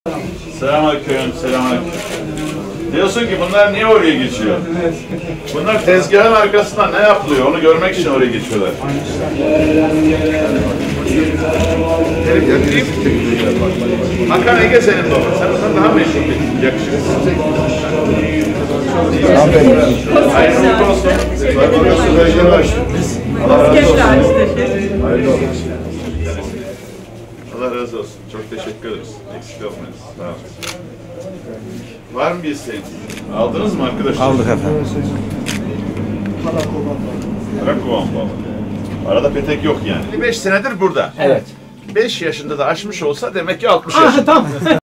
Selamünaleyküm, selamünaleyküm. Diyorsun ki bunlar niye oraya geçiyor? Bunlar tezgahın arkasında ne yapılıyor onu görmek için oraya geçiyorlar. Hakan Ege senin baba. Sen ondan daha meşhur bir yakışıklısın. Hayırlı olsun. Allah razı olsun. Allah razı olsun. Çok teşekkür ederiz. Eksik olmayız. Sağ olun. Var mı bir isteğin? Aldınız mı arkadaşlar? Aldık efendim. Karakovan balı. Arada petek yok yani. 5 senedir burada. Evet. 5 yaşında da aşmış olsa demek ki 60 yaşında. Tamam.